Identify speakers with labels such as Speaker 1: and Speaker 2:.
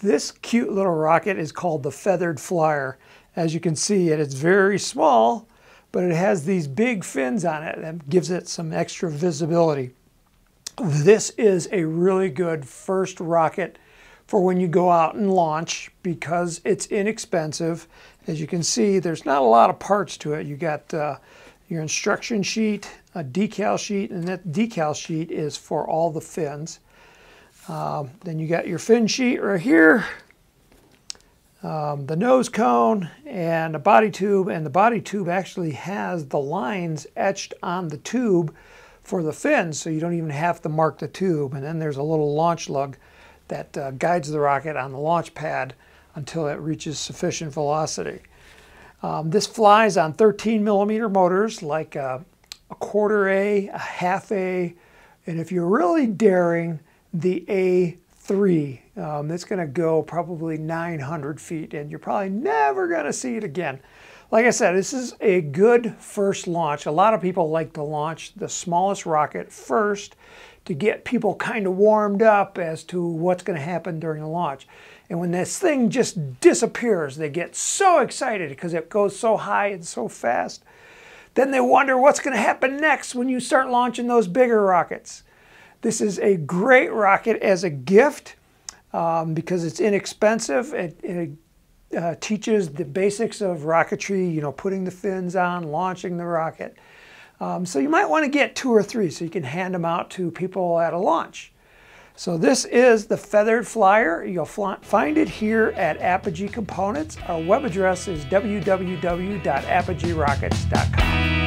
Speaker 1: This cute little rocket is called the feathered flyer. As you can see, it's very small, but it has these big fins on it that gives it some extra visibility. This is a really good first rocket for when you go out and launch because it's inexpensive. As you can see, there's not a lot of parts to it. You got your instruction sheet, a decal sheet, and that decal sheet is for all the fins. Then you got your fin sheet right here, the nose cone, and a body tube. And the body tube actually has the lines etched on the tube for the fins, so you don't even have to mark the tube. And then there's a little launch lug that guides the rocket on the launch pad until it reaches sufficient velocity. This flies on 13mm motors, like a quarter A, a half A, and if you're really daring, the A3. It's going to go probably 900 feet, and you're probably never going to see it again. Like I said, this is a good first launch. A lot of people like to launch the smallest rocket first to get people kind of warmed up as to what's going to happen during the launch. And when this thing just disappears, they get so excited because it goes so high and so fast. Then they wonder what's going to happen next when you start launching those bigger rockets. This is a great rocket as a gift because it's inexpensive. It teaches the basics of rocketry, you know, putting the fins on, launching the rocket. So you might want to get 2 or 3 so you can hand them out to people at a launch. So this is the feathered flyer. You'll find it here at Apogee Components. Our web address is www.apogeerockets.com.